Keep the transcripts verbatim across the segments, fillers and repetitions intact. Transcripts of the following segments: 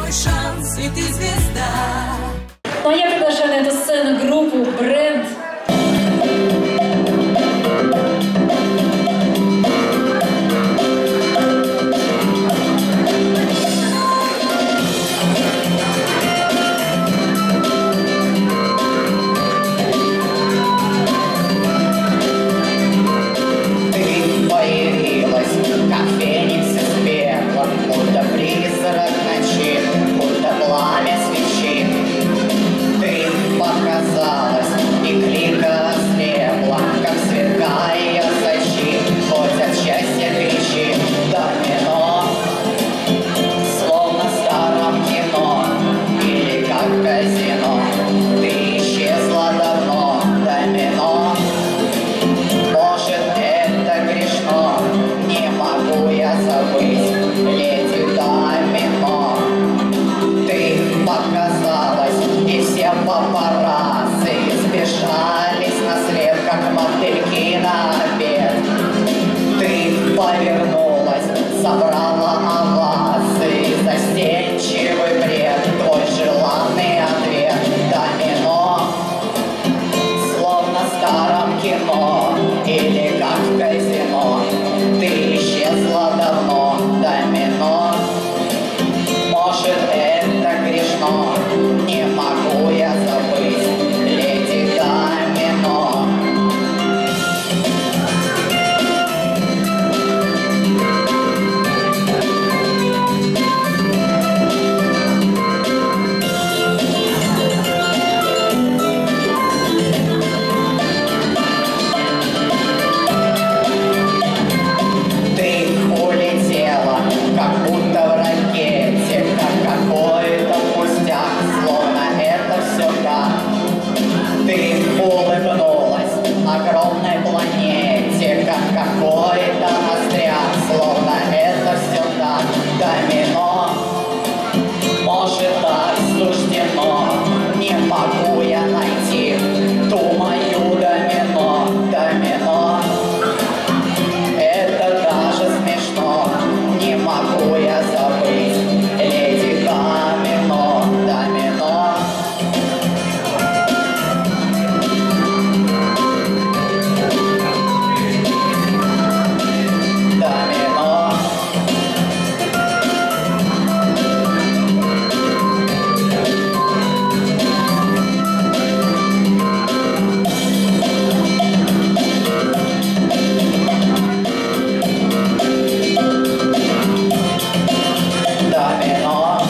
твой шанс, и ты звезда. Ну а я приглашаю на эту сцену группу «Бренд». Папарацци сбежались на след, как мотыльки на обед. Ты повернулась, собрала овации, застенчивый бред, твой желанный ответ. Домино, словно в старом кино или как в казино. Ты исчезла давно, домино. Может, это грешно, не могу я забыть леди Домино. Ты улетела, как будто в ракете, как какой-то пустяк, словно это все так. Ты улыбнулась огромной планете, как какой-то остряк, словно это все так. Домино, может, так суждено, не могу я найти ту мою домино, домино. Это даже смешно, не могу я забыть леди Домино, домино. Домино. Домино.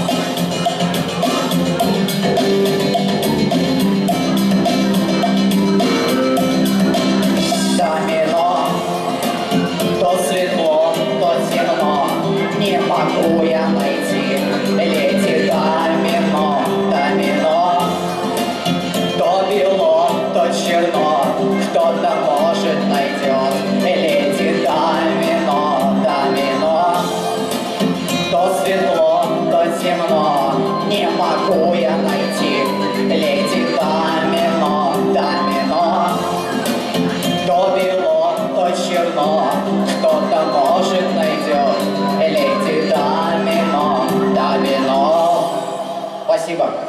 Домино. То светло, то темно, не могу я найти леди Домино, домино. То бело, то черно, кто-то, может, найдет леди Домино, домино. То светло, то темно, не могу я найти леди Домино, домино. То бело, то черно, кто-то, может, найдет леди Домино, домино. Спасибо.